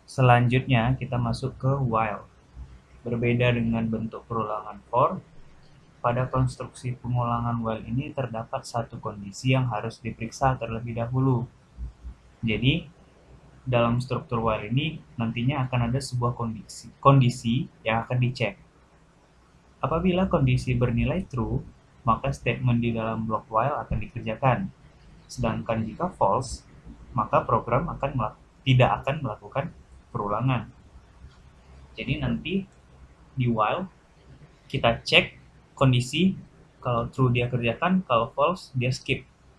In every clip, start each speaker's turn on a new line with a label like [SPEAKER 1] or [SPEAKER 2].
[SPEAKER 1] Selanjutnya kita masuk ke while. Berbeda dengan bentuk perulangan for, pada konstruksi pengulangan while ini terdapat satu kondisi yang harus diperiksa terlebih dahulu. Jadi, dalam struktur while ini nantinya akan ada sebuah kondisi yang akan dicek. Apabila kondisi bernilai true, maka statement di dalam blok while akan dikerjakan. Sedangkan jika false, maka program tidak akan melakukan perulangan. Jadi nanti di while kita cek kondisi, kalau true dia kerjakan, kalau false dia skip.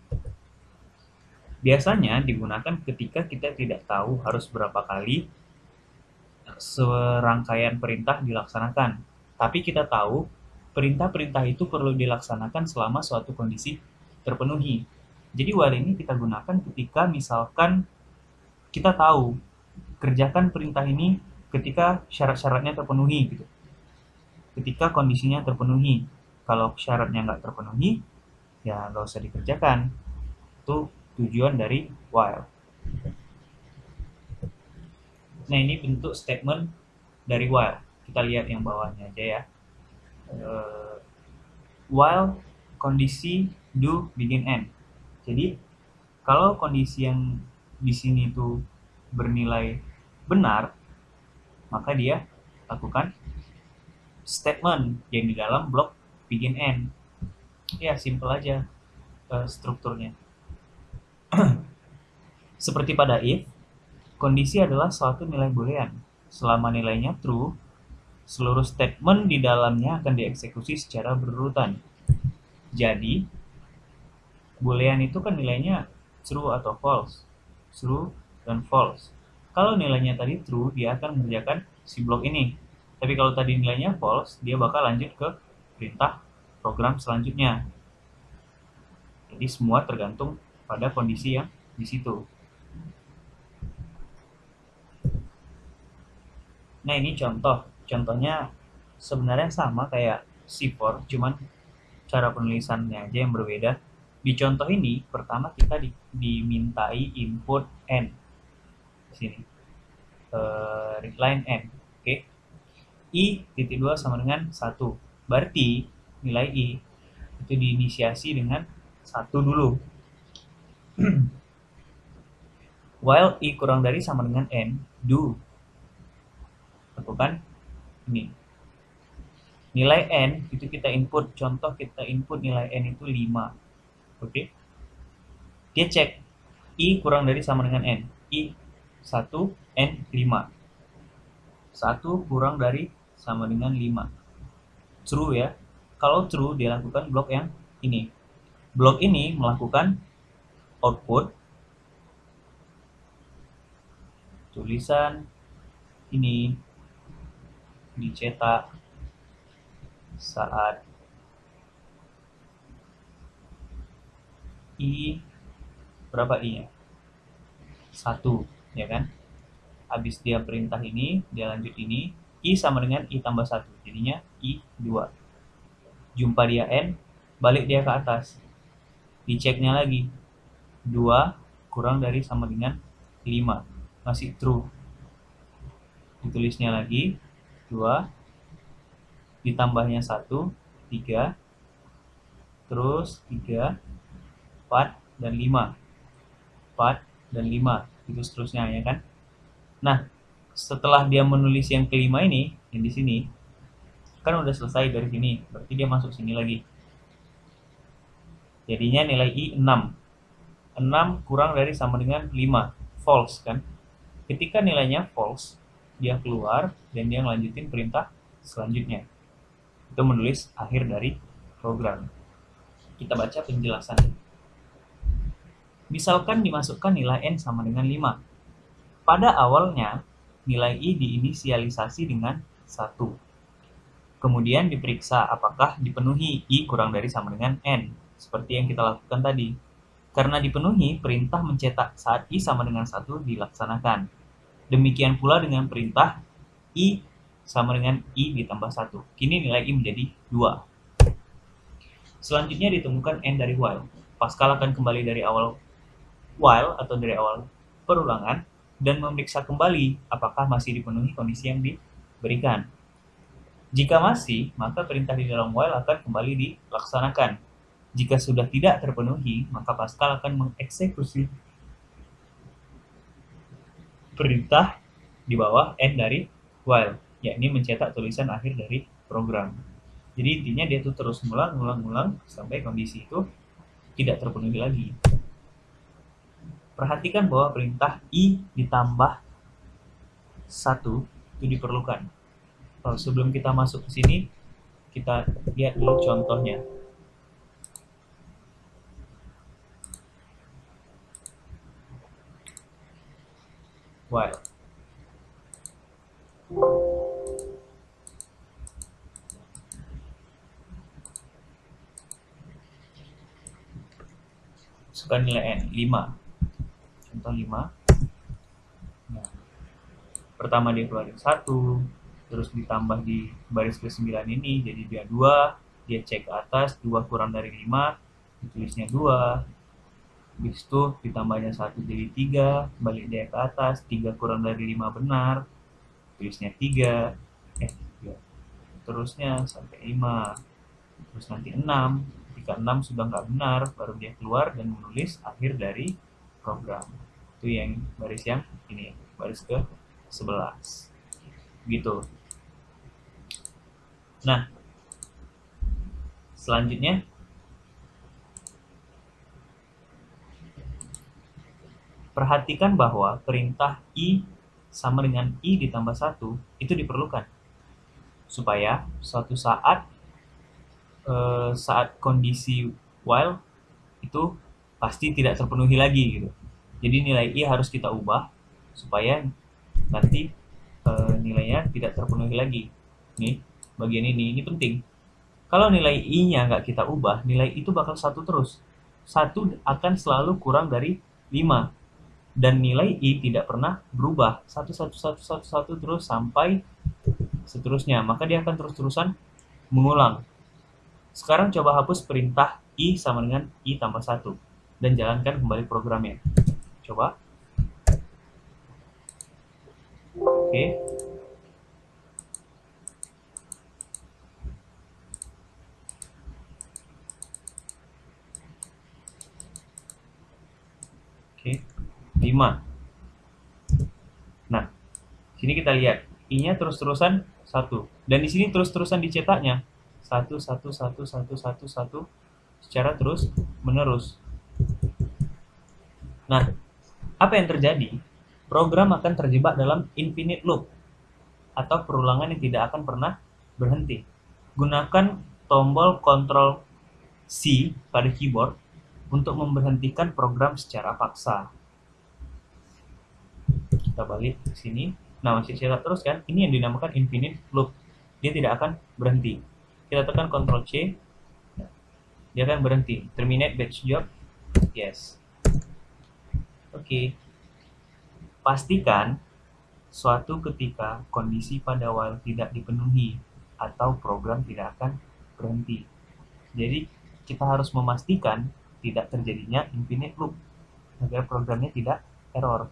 [SPEAKER 1] Biasanya digunakan ketika kita tidak tahu harus berapa kali serangkaian perintah dilaksanakan. Tapi kita tahu perintah-perintah itu perlu dilaksanakan selama suatu kondisi terpenuhi. Jadi while ini kita gunakan ketika misalkan kita tahu kerjakan perintah ini ketika syarat-syaratnya terpenuhi gitu. Ketika kondisinya terpenuhi. Kalau syaratnya nggak terpenuhi, ya nggak usah dikerjakan. Itu tujuan dari while. Nah, ini bentuk statement dari while. Kita lihat yang bawahnya aja ya. While kondisi do begin end. Jadi kalau kondisi yang di sini itu bernilai benar, maka dia lakukan statement yang di dalam blok begin end. Ya, simple aja strukturnya. Seperti pada if, kondisi adalah suatu nilai boolean. Selama nilainya true, seluruh statement di dalamnya akan dieksekusi secara berurutan. Jadi, boolean itu kan nilainya true atau false. True dan false. Kalau nilainya tadi true, dia akan mengerjakan si blok ini. Tapi kalau tadi nilainya false, dia bakal lanjut ke perintah program selanjutnya. Jadi semua tergantung pada kondisi yang di situ. Nah, ini contohnya sebenarnya sama kayak C4, cuman cara penulisannya aja yang berbeda. Di contoh ini pertama kita dimintai input n di sini, readline n, oke. I.2 sama dengan 1, berarti nilai i itu diinisiasi dengan 1 dulu. While i kurang dari sama dengan n, do lakukan ini. Nilai n itu kita input, contoh kita input nilai n itu 5. Oke. Dia cek i kurang dari sama dengan n. I 1, n 5. 1 kurang dari sama dengan 5. True ya. Kalau true dia lakukan blok yang ini. Blok ini melakukan output tulisan ini dicetak saat i berapa i-nya? 1, ya kan? Habis dia perintah ini, dia lanjut ini, i sama dengan i tambah 1, jadinya i 2. Jumpa dia n, balik dia ke atas. Diceknya lagi. 2 kurang dari sama dengan 5. Masih true. Ditulisnya lagi 2 ditambahnya 1, 3, terus 3, 4 dan 5. 4 dan 5, itu seterusnya ya kan. Nah, setelah dia menulis yang kelima ini, yang di sini kan udah selesai dari sini, berarti dia masuk sini lagi. Jadinya nilai i 6. 6 kurang dari sama dengan 5, false kan. Ketika nilainya false, dia keluar dan dia ngelanjutin perintah selanjutnya. Itu menulis akhir dari program. Kita baca penjelasannya. Misalkan dimasukkan nilai n sama dengan 5. Pada awalnya, nilai i diinisialisasi dengan 1. Kemudian diperiksa apakah dipenuhi i kurang dari sama dengan n, seperti yang kita lakukan tadi. Karena dipenuhi, perintah mencetak saat i sama dengan 1 dilaksanakan. Demikian pula dengan perintah i sama dengan i ditambah 1. Kini nilai i menjadi 2. Selanjutnya ditemukan n dari while. Pascal akan kembali dari awal while atau dari awal perulangan dan memeriksa kembali apakah masih dipenuhi kondisi yang diberikan. Jika masih, maka perintah di dalam while akan kembali dilaksanakan. Jika sudah tidak terpenuhi, maka Pascal akan mengeksekusi perintah di bawah end dari while, yakni mencetak tulisan akhir dari program. Jadi intinya dia tuh terus ngulang sampai kondisi itu tidak terpenuhi lagi. Perhatikan bahwa perintah I ditambah 1 itu diperlukan. Kalau sebelum kita masuk ke sini, kita lihat dulu contohnya. While. Masukkan nilai N, 5. Contoh 5. Nah, pertama dia keluarin 1, terus ditambah di baris ke-9 ini, jadi dia 2, dia cek ke atas, 2 kurang dari 5, ditulisnya 2, habis itu ditambahnya 1 jadi 3, balik dia ke atas, 3 kurang dari 5 benar, tulisnya 3, terusnya sampai 5, terus nanti 6, ketika 6 sudah nggak benar, baru dia keluar dan menulis akhir dari program. Itu yang baris yang ini, baris ke 11 gitu. Nah, selanjutnya perhatikan bahwa perintah I sama dengan I ditambah 1 itu diperlukan supaya suatu saat kondisi while itu pasti tidak terpenuhi lagi gitu. Jadi nilai I harus kita ubah supaya nanti nilainya tidak terpenuhi lagi. Nih, bagian ini penting. Kalau nilai I-nya nggak kita ubah, nilai itu bakal 1 terus. 1 akan selalu kurang dari 5. Dan nilai I tidak pernah berubah. 1 terus sampai seterusnya. Maka dia akan terus-terusan mengulang. Sekarang coba hapus perintah I sama dengan I tambah 1. Dan jalankan kembali programnya. Coba. Oke. Oke, 5. Nah, sini kita lihat I-nya terus-terusan 1. Dan di sini terus-terusan dicetaknya 1 secara terus menerus. Nah, apa yang terjadi? Program akan terjebak dalam infinite loop atau perulangan yang tidak akan pernah berhenti. Gunakan tombol Ctrl C pada keyboard untuk memberhentikan program secara paksa. Kita balik ke sini. Nah, masih cetak terus kan? Ini yang dinamakan infinite loop. Dia tidak akan berhenti. Kita tekan Ctrl C. Dia akan berhenti. Terminate batch job. Yes. Oke. Pastikan suatu ketika kondisi pada while tidak dipenuhi atau program tidak akan berhenti. Jadi kita harus memastikan tidak terjadinya infinite loop agar programnya tidak error.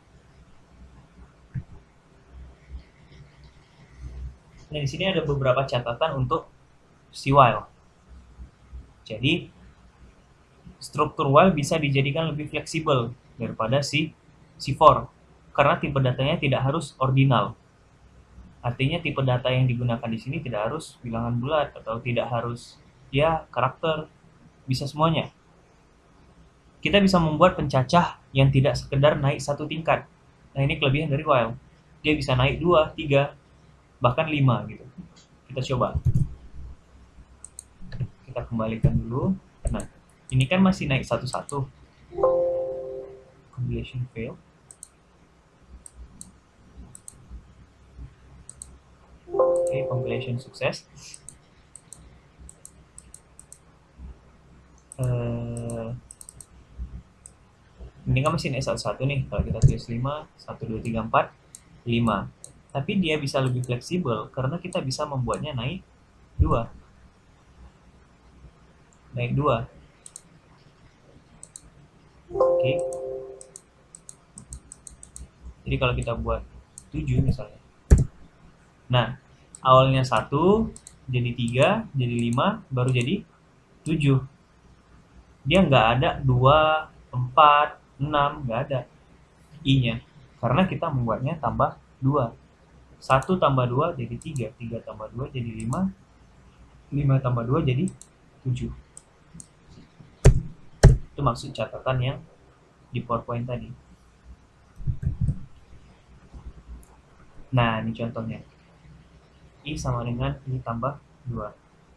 [SPEAKER 1] Nah, di sini ada beberapa catatan untuk si while. Jadi struktur while bisa dijadikan lebih fleksibel daripada si for, karena tipe datanya tidak harus ordinal. Artinya tipe data yang digunakan di sini tidak harus bilangan bulat atau tidak harus karakter, bisa semuanya. Kita bisa membuat pencacah yang tidak sekedar naik 1 tingkat. Nah, ini kelebihan dari while. Dia bisa naik 2, 3, bahkan 5 gitu. Kita coba. Kita kembalikan dulu. Nah, ini kan masih naik 1-1. Compilation fail. Oke, compilation sukses. Ini kan masih naik 1-1 nih. Kalau kita tulis 5, 1, 2, 3, 4, 5. Tapi dia bisa lebih fleksibel karena kita bisa membuatnya naik 2. Naik 2. Oke. Jadi kalau kita buat 7 misalnya. Nah, awalnya 1, jadi 3, jadi 5, baru jadi 7. Dia nggak ada 2, 4, 6, nggak ada I-nya. Karena kita membuatnya tambah 2. 1 tambah 2 jadi 3, 3 tambah 2 jadi 5, 5 tambah 2 jadi 7. Itu maksud catatan yang di PowerPoint tadi. Nah, ini contohnya. I sama dengan I tambah 2.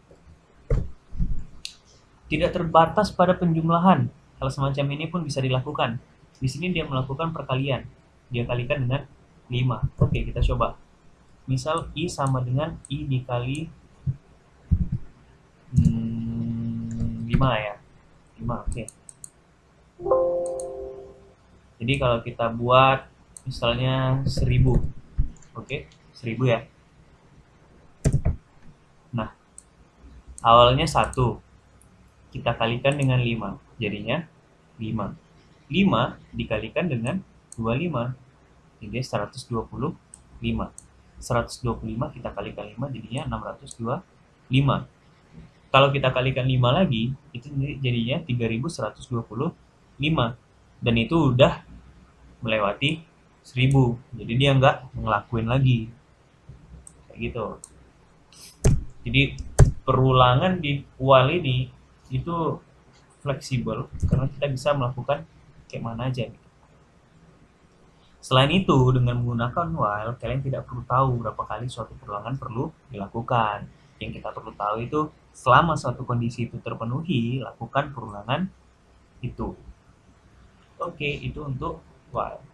[SPEAKER 1] Tidak terbatas pada penjumlahan. Hal semacam ini pun bisa dilakukan. Di sini dia melakukan perkalian. Dia kalikan dengan 5. Oke, kita coba. Misal I sama dengan I dikali 5 ya. 5, oke. Jadi kalau kita buat misalnya 1000. Oke, 1000 ya. Nah, awalnya 1. Kita kalikan dengan 5. Jadinya 5. 5 dikalikan dengan 25. Jadi 125. 125 kita kalikan 5 jadinya 625. Kalau kita kalikan 5 lagi, itu jadinya 3125. Dan itu udah melewati 1000. Jadi dia nggak ngelakuin lagi. Kayak gitu. Jadi perulangan di while ini itu fleksibel karena kita bisa melakukan kayak mana aja. Selain itu, dengan menggunakan while, kalian tidak perlu tahu berapa kali suatu perulangan perlu dilakukan. Yang kita perlu tahu itu, selama suatu kondisi itu terpenuhi, lakukan perulangan itu. Oke, itu untuk while.